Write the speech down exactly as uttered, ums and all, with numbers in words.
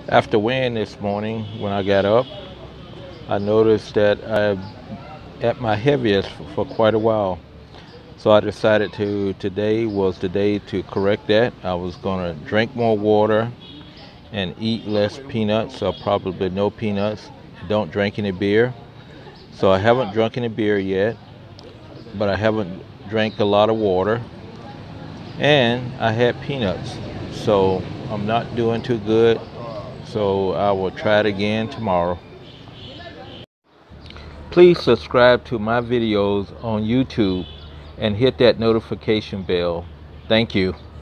After weighing this morning, when I got up, I noticed that I'm at my heaviest for quite a while. So I decided to today was the day to correct that. I was gonna drink more water and eat less peanuts, or probably no peanuts. Don't drink any beer. So I haven't drunk any beer yet, but I haven't drank a lot of water, and I had peanuts. So I'm not doing too good. So I will try it again tomorrow. Please subscribe to my videos on YouTube and hit that notification bell. Thank you.